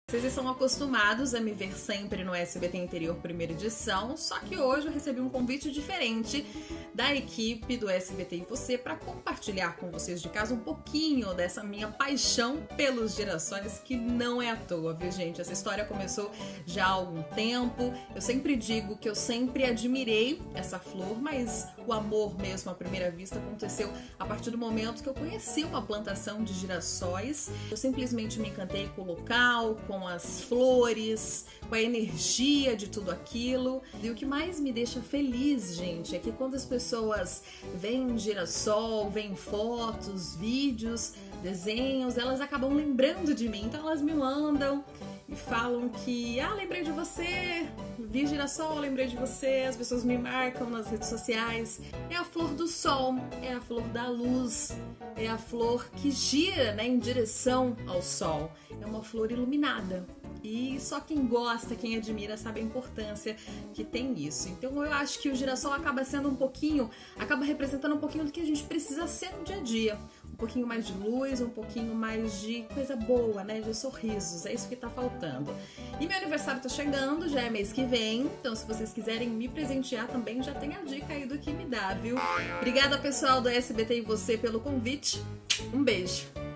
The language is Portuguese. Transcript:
Vocês estão acostumados a me ver sempre no SBT Interior Primeira Edição, só que hoje eu recebi um convite diferente da equipe do SBT e Você para compartilhar com vocês de casa um pouquinho dessa minha paixão pelos girassóis, que não é à toa, viu, gente? Essa história começou já há algum tempo. Eu sempre digo que eu sempre admirei essa flor, mas o amor mesmo à primeira vista aconteceu a partir do momento que eu conheci uma plantação de girassóis. Eu simplesmente me encantei com o local, com as flores, com a energia de tudo aquilo. E o que mais me deixa feliz, gente, é que quando as pessoas veem um girassol, veem fotos, vídeos, desenhos, elas acabam lembrando de mim. Então elas me mandam e falam que, lembrei de você, vi girassol, lembrei de você. As pessoas me marcam nas redes sociais. É a flor do sol, é a flor da luz, é a flor que gira, né, em direção ao sol. É uma flor iluminada. E só quem gosta, quem admira, sabe a importância que tem isso. Então eu acho que o girassol acaba representando um pouquinho do que a gente precisa ser no dia a dia. Um pouquinho mais de luz, um pouquinho mais de coisa boa, né? De sorrisos, é isso que tá faltando. E meu aniversário tá chegando, já é mês que vem, então se vocês quiserem me presentear também, já tem a dica aí do que me dá, viu? Obrigada, pessoal do SBT e Você, pelo convite. Um beijo!